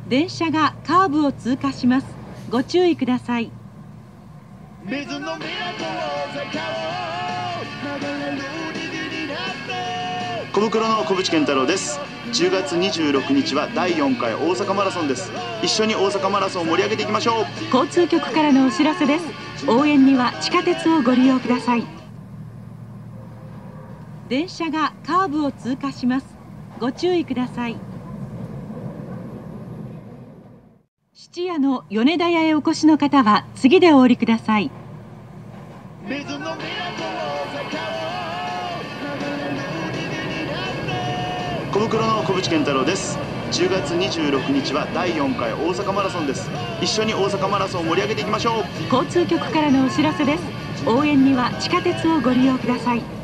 電車がカーブを通過します。ご注意ください。 水の都大阪を流れる虹になって小袋の小渕健太郎です。10月26日は第4回大阪マラソンです。一緒に大阪マラソンを盛り上げていきましょう。 交通局からのお知らせです。応援には地下鉄をご利用ください。電車がカーブを通過します。ご注意ください。質屋の米田屋へお越しの方は次でお降りください。 水の都大阪を流れる虹になって小袋の小渕健太郎です。10月26日は第4回大阪マラソンです。一緒に大阪マラソンを盛り上げていきましょう。 交通局からのお知らせです。応援には地下鉄をご利用ください。